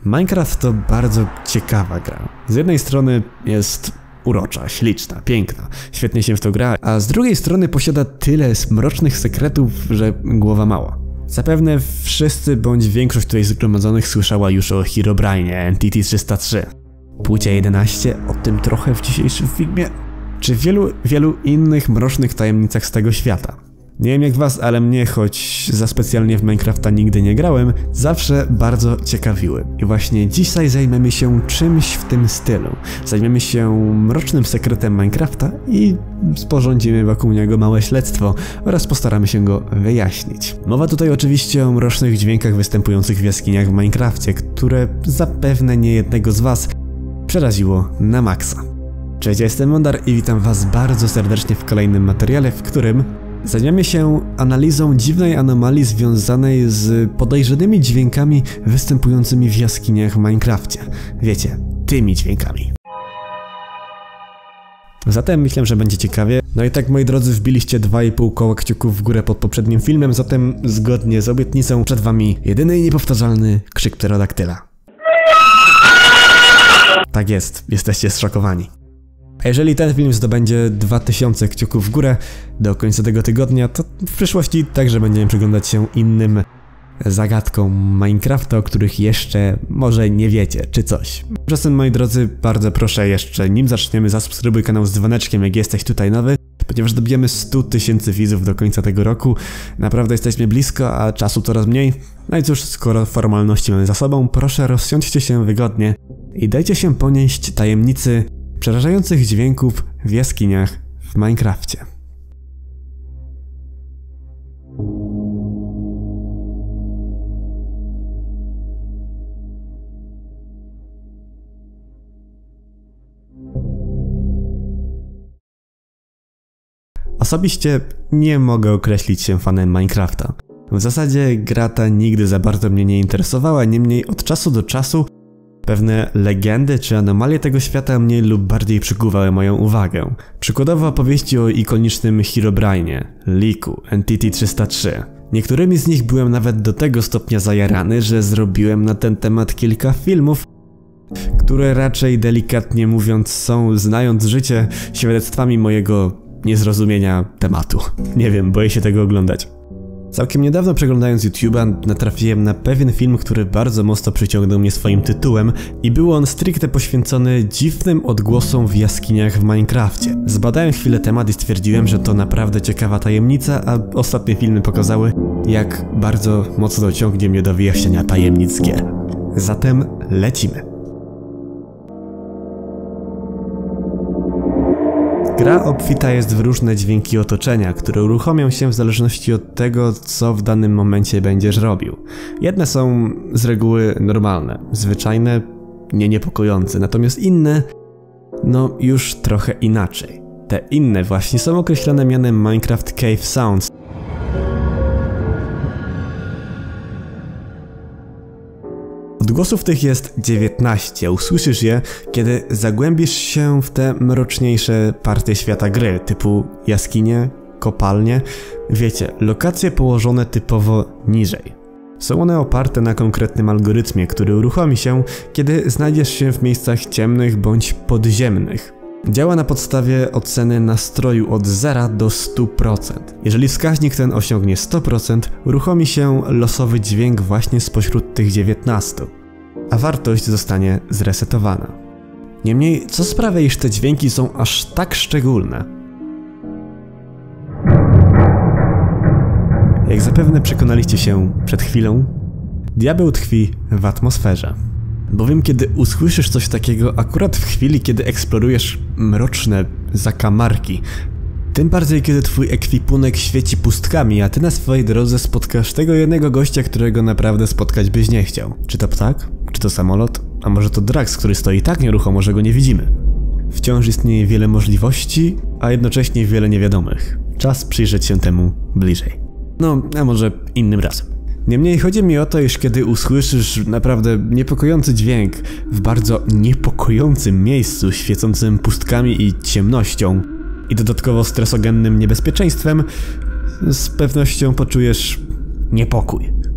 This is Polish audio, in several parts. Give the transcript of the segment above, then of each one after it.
Minecraft to bardzo ciekawa gra. Z jednej strony jest urocza, śliczna, piękna, świetnie się w to gra, a z drugiej strony posiada tyle mrocznych sekretów, że głowa mała. Zapewne wszyscy bądź większość tutaj zgromadzonych słyszała już o Herobrine'ie Entity 303. Płcie 11, o tym trochę w dzisiejszym filmie, czy wielu innych mrocznych tajemnicach z tego świata. Nie wiem jak was, ale mnie, choć za specjalnie w Minecrafta nigdy nie grałem, zawsze bardzo ciekawiły. I właśnie dzisiaj zajmiemy się czymś w tym stylu. Zajmiemy się mrocznym sekretem Minecrafta i sporządzimy wokół niego małe śledztwo oraz postaramy się go wyjaśnić. Mowa tutaj oczywiście o mrocznych dźwiękach występujących w jaskiniach w Minecrafcie, które zapewne niejednego z was przeraziło na maksa. Cześć, ja jestem Mondar i witam was bardzo serdecznie w kolejnym materiale, w którym zajmiemy się analizą dziwnej anomalii związanej z podejrzanymi dźwiękami występującymi w jaskiniach w Minecrafcie. Wiecie, tymi dźwiękami. Zatem myślę, że będzie ciekawie. No i tak, moi drodzy, wbiliście 2,5 koła kciuków w górę pod poprzednim filmem, zatem zgodnie z obietnicą przed wami jedyny i niepowtarzalny krzyk pterodaktyla. Tak jest, jesteście zszokowani. A jeżeli ten film zdobędzie 2000 kciuków w górę do końca tego tygodnia, to w przyszłości także będziemy przyglądać się innym zagadkom Minecrafta, o których jeszcze może nie wiecie, czy coś. Tymczasem, moi drodzy, bardzo proszę jeszcze, nim zaczniemy, zasubskrybuj kanał z dzwoneczkiem, jak jesteś tutaj nowy, ponieważ dobijemy 100 000 widzów do końca tego roku. Naprawdę jesteśmy blisko, a czasu coraz mniej. No i cóż, skoro formalności mamy za sobą, proszę rozsiądźcie się wygodnie i dajcie się ponieść tajemnicy przerażających dźwięków w jaskiniach w Minecrafcie. Osobiście nie mogę określić się fanem Minecrafta. W zasadzie gra ta nigdy za bardzo mnie nie interesowała, niemniej od czasu do czasu pewne legendy czy anomalie tego świata mniej lub bardziej przykuwały moją uwagę. Przykładowo opowieści o ikonicznym Herobrine'ie, Leaku, Entity 303. Niektórymi z nich byłem nawet do tego stopnia zajarany, że zrobiłem na ten temat kilka filmów, które raczej delikatnie mówiąc są, znając życie, świadectwami mojego niezrozumienia tematu. Nie wiem, boję się tego oglądać. Całkiem niedawno, przeglądając YouTube'a, natrafiłem na pewien film, który bardzo mocno przyciągnął mnie swoim tytułem i był on stricte poświęcony dziwnym odgłosom w jaskiniach w Minecrafcie. Zbadałem chwilę temat i stwierdziłem, że to naprawdę ciekawa tajemnica, a ostatnie filmy pokazały, jak bardzo mocno ciągnie mnie do wyjaśnienia tajemnic gier. Zatem lecimy. Gra obfita jest w różne dźwięki otoczenia, które uruchomią się w zależności od tego, co w danym momencie będziesz robił. Jedne są z reguły normalne, zwyczajne, niepokojące, natomiast inne, no już trochę inaczej. Te inne właśnie są określone mianem Minecraft Cave Sounds. Odgłosów tych jest 19, usłyszysz je, kiedy zagłębisz się w te mroczniejsze partie świata gry, typu jaskinie, kopalnie, wiecie, lokacje położone typowo niżej. Są one oparte na konkretnym algorytmie, który uruchomi się, kiedy znajdziesz się w miejscach ciemnych bądź podziemnych. Działa na podstawie oceny nastroju od 0 do 100%. Jeżeli wskaźnik ten osiągnie 100%, uruchomi się losowy dźwięk właśnie spośród tych 19, a wartość zostanie zresetowana. Niemniej, co sprawia, iż te dźwięki są aż tak szczególne? Jak zapewne przekonaliście się przed chwilą, diabeł tkwi w atmosferze. Bowiem kiedy usłyszysz coś takiego akurat w chwili, kiedy eksplorujesz mroczne zakamarki, tym bardziej kiedy twój ekwipunek świeci pustkami, a ty na swojej drodze spotkasz tego jednego gościa, którego naprawdę spotkać byś nie chciał. Czy to ptak? Czy to samolot? A może to Drax, który stoi tak nieruchomo, że go nie widzimy? Wciąż istnieje wiele możliwości, a jednocześnie wiele niewiadomych. Czas przyjrzeć się temu bliżej. No, a może innym razem. Niemniej chodzi mi o to, iż kiedy usłyszysz naprawdę niepokojący dźwięk w bardzo niepokojącym miejscu, świecącym pustkami i ciemnością i dodatkowo stresogennym niebezpieczeństwem, z pewnością poczujesz niepokój.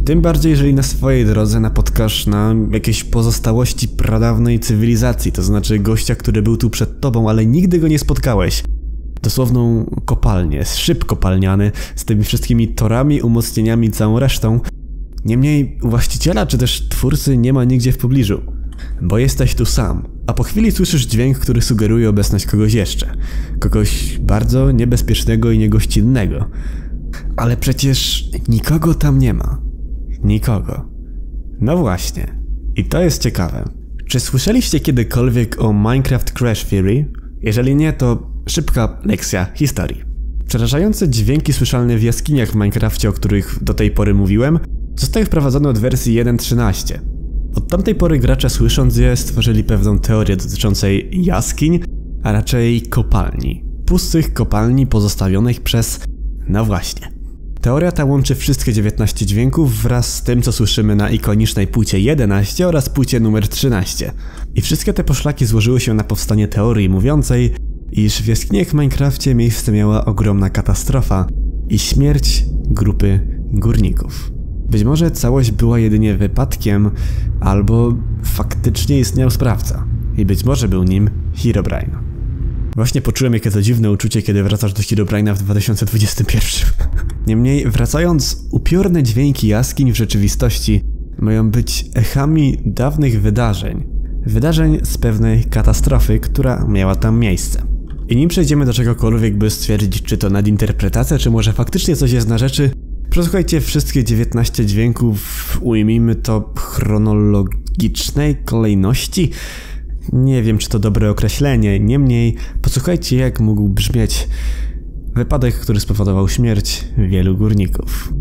Tym bardziej, jeżeli na swojej drodze napotkasz na jakieś pozostałości pradawnej cywilizacji, to znaczy gościa, który był tu przed tobą, ale nigdy go nie spotkałeś. Dosłowną kopalnię, szyb kopalniany, z tymi wszystkimi torami, umocnieniami, całą resztą. Niemniej właściciela czy też twórcy nie ma nigdzie w pobliżu, bo jesteś tu sam, a po chwili słyszysz dźwięk, który sugeruje obecność kogoś jeszcze. Kogoś bardzo niebezpiecznego i niegościnnego. Ale przecież nikogo tam nie ma. Nikogo. No właśnie. I to jest ciekawe. Czy słyszeliście kiedykolwiek o Minecraft Crash Theory? Jeżeli nie, to szybka lekcja historii. Przerażające dźwięki słyszalne w jaskiniach w Minecrafcie, o których do tej pory mówiłem, zostały wprowadzone od wersji 1.13. Od tamtej pory gracze, słysząc je, stworzyli pewną teorię dotyczącej jaskiń, a raczej kopalni. Pustych kopalni pozostawionych przez... no właśnie. Teoria ta łączy wszystkie 19 dźwięków wraz z tym, co słyszymy na ikonicznej płycie 11 oraz płycie numer 13. I wszystkie te poszlaki złożyły się na powstanie teorii mówiącej, iż w jaskiniach w Minecrafcie miejsce miała ogromna katastrofa i śmierć grupy górników. Być może całość była jedynie wypadkiem, albo faktycznie istniał sprawca. I być może był nim Herobrine. Właśnie poczułem jakie to dziwne uczucie, kiedy wracasz do Herobrine'a w 2021. Niemniej, wracając, upiorne dźwięki jaskiń w rzeczywistości mają być echami dawnych wydarzeń. Wydarzeń z pewnej katastrofy, która miała tam miejsce. I nim przejdziemy do czegokolwiek, by stwierdzić, czy to nadinterpretacja, czy może faktycznie coś jest na rzeczy, przesłuchajcie wszystkie 19 dźwięków, ujmijmy to chronologicznej kolejności. Nie wiem, czy to dobre określenie, niemniej posłuchajcie, jak mógł brzmieć wypadek, który spowodował śmierć wielu górników.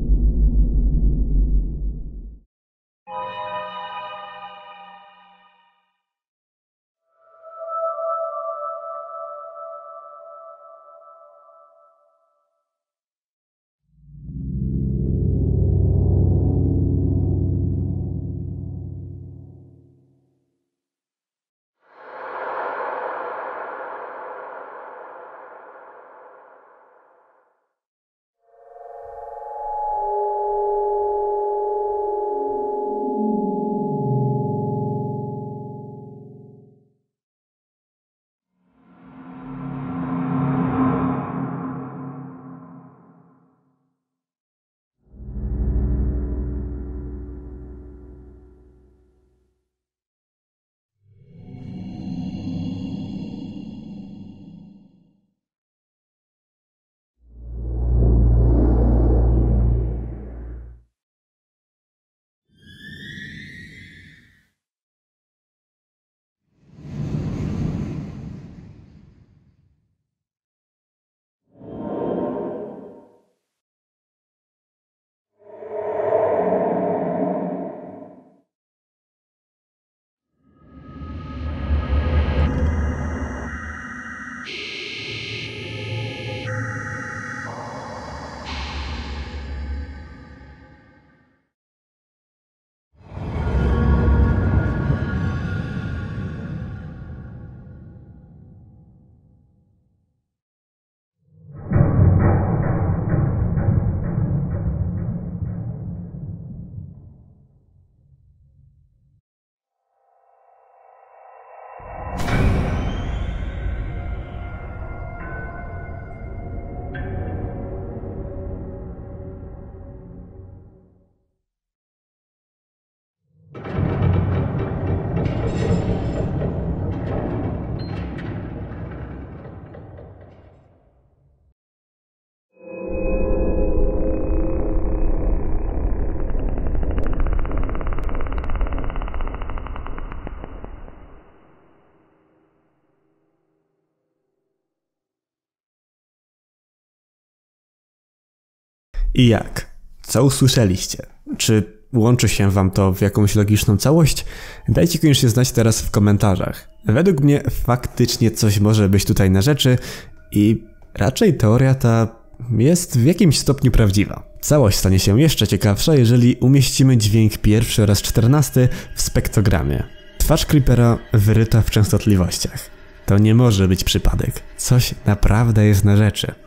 I jak? Co usłyszeliście? Czy łączy się wam to w jakąś logiczną całość? Dajcie koniecznie znać teraz w komentarzach. Według mnie faktycznie coś może być tutaj na rzeczy i raczej teoria ta jest w jakimś stopniu prawdziwa. Całość stanie się jeszcze ciekawsza, jeżeli umieścimy dźwięk 1 oraz 14 w spektogramie. Twarz Creepera wyryta w częstotliwościach. To nie może być przypadek. Coś naprawdę jest na rzeczy.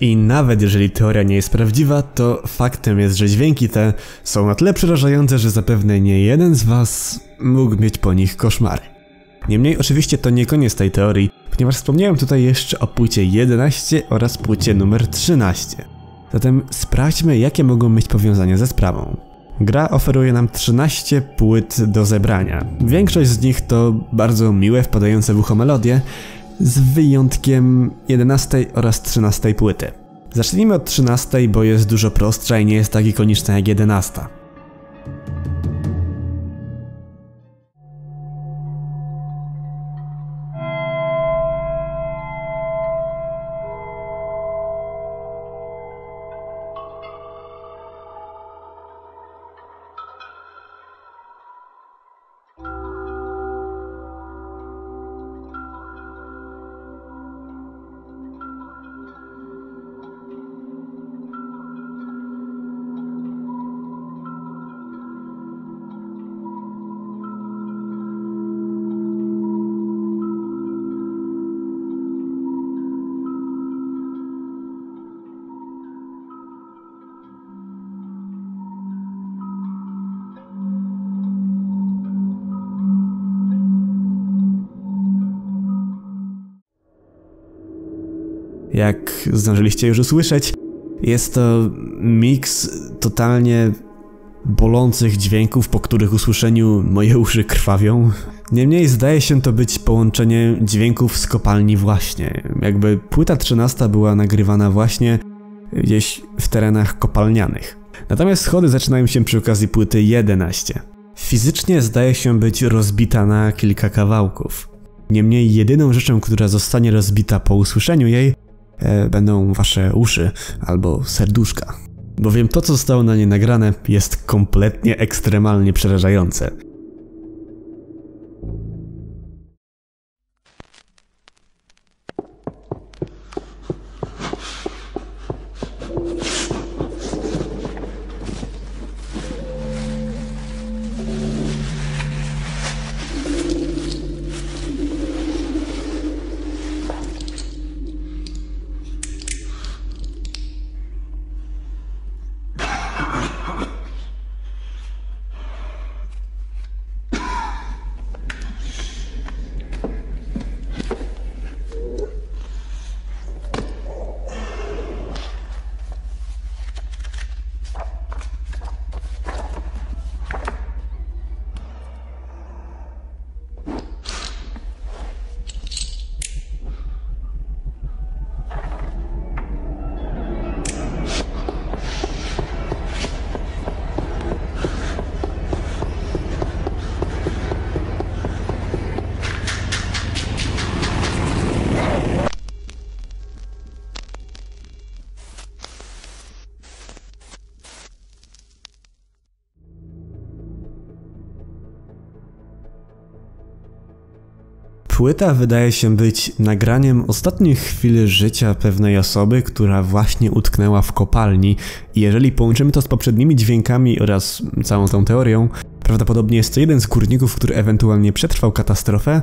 I nawet jeżeli teoria nie jest prawdziwa, to faktem jest, że dźwięki te są na tyle przerażające, że zapewne nie jeden z was mógł mieć po nich koszmary. Niemniej oczywiście to nie koniec tej teorii, ponieważ wspomniałem tutaj jeszcze o płycie 11 oraz płycie numer 13. Zatem sprawdźmy, jakie mogą mieć powiązania ze sprawą. Gra oferuje nam 13 płyt do zebrania. Większość z nich to bardzo miłe, wpadające w ucho melodie, z wyjątkiem 11 oraz 13 płyty. Zacznijmy od 13, bo jest dużo prostsza i nie jest tak ikoniczna jak 11. Jak zdążyliście już usłyszeć, jest to miks totalnie bolących dźwięków, po których usłyszeniu moje uszy krwawią. Niemniej zdaje się to być połączenie dźwięków z kopalni właśnie. Jakby płyta 13 była nagrywana właśnie gdzieś w terenach kopalnianych. Natomiast schody zaczynają się przy okazji płyty 11. Fizycznie zdaje się być rozbita na kilka kawałków. Niemniej jedyną rzeczą, która zostanie rozbita po usłyszeniu jej, będą wasze uszy albo serduszka. Bowiem to, co zostało na nie nagrane, jest kompletnie ekstremalnie przerażające. Płyta wydaje się być nagraniem ostatnich chwil życia pewnej osoby, która właśnie utknęła w kopalni i jeżeli połączymy to z poprzednimi dźwiękami oraz całą tą teorią, prawdopodobnie jest to jeden z górników, który ewentualnie przetrwał katastrofę,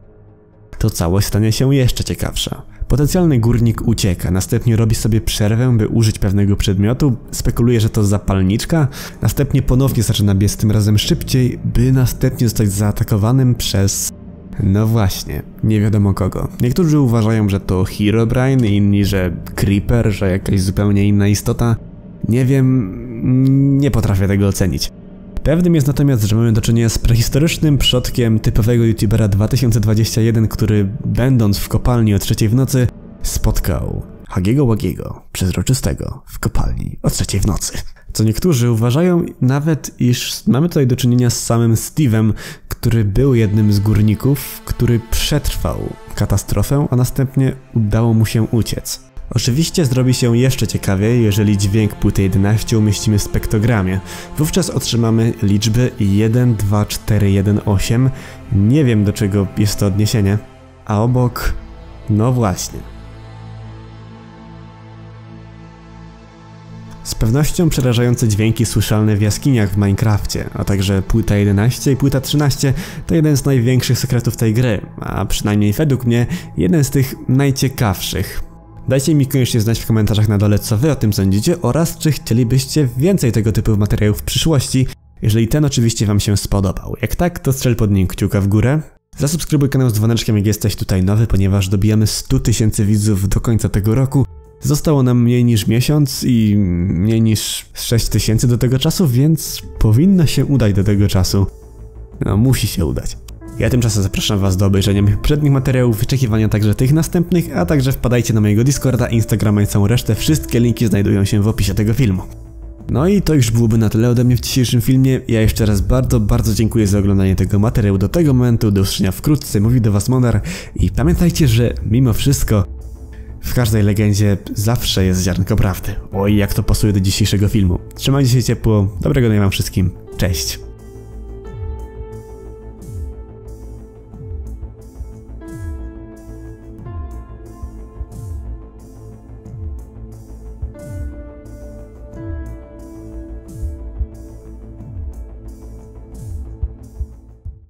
to całość stanie się jeszcze ciekawsza. Potencjalny górnik ucieka, następnie robi sobie przerwę, by użyć pewnego przedmiotu, spekuluje, że to zapalniczka, następnie ponownie zaczyna biec tym razem szybciej, by następnie zostać zaatakowanym przez... no właśnie, nie wiadomo kogo. Niektórzy uważają, że to Herobrine, inni, że Creeper, że jakaś zupełnie inna istota. Nie wiem, nie potrafię tego ocenić. Pewnym jest natomiast, że mamy do czynienia z prehistorycznym przodkiem typowego youtubera 2021, który będąc w kopalni o 3 w nocy spotkał Hagiego Wagiego, przezroczystego, w kopalni o 3 w nocy. Co niektórzy uważają nawet, iż mamy tutaj do czynienia z samym Steve'em, który był jednym z górników, który przetrwał katastrofę, a następnie udało mu się uciec. Oczywiście zrobi się jeszcze ciekawiej, jeżeli dźwięk płyty 11 umieścimy w spektogramie. Wówczas otrzymamy liczby 1, 2, 4, 1, 8. Nie wiem, do czego jest to odniesienie. A obok... no właśnie. Z pewnością przerażające dźwięki słyszalne w jaskiniach w Minecrafcie, a także płyta 11 i płyta 13 to jeden z największych sekretów tej gry, a przynajmniej według mnie jeden z tych najciekawszych. Dajcie mi koniecznie znać w komentarzach na dole, co wy o tym sądzicie oraz czy chcielibyście więcej tego typu materiałów w przyszłości, jeżeli ten oczywiście wam się spodobał. Jak tak, to strzel pod nim kciuka w górę. Zasubskrybuj kanał z dzwoneczkiem, jak jesteś tutaj nowy, ponieważ dobijamy 100 000 widzów do końca tego roku. Zostało nam mniej niż miesiąc i mniej niż 6 000 do tego czasu, więc powinno się udać do tego czasu. No, musi się udać. Ja tymczasem zapraszam was do obejrzenia moich poprzednich materiałów, wyczekiwania także tych następnych, a także wpadajcie na mojego Discorda, Instagrama i całą resztę. Wszystkie linki znajdują się w opisie tego filmu. No i to już byłoby na tyle ode mnie w dzisiejszym filmie. Ja jeszcze raz bardzo dziękuję za oglądanie tego materiału do tego momentu. Do usłyszenia wkrótce. Mówi do was Monar i pamiętajcie, że mimo wszystko w każdej legendzie zawsze jest ziarnko prawdy. Oj, jak to pasuje do dzisiejszego filmu. Trzymajcie się ciepło. Dobrego dnia wam wszystkim. Cześć.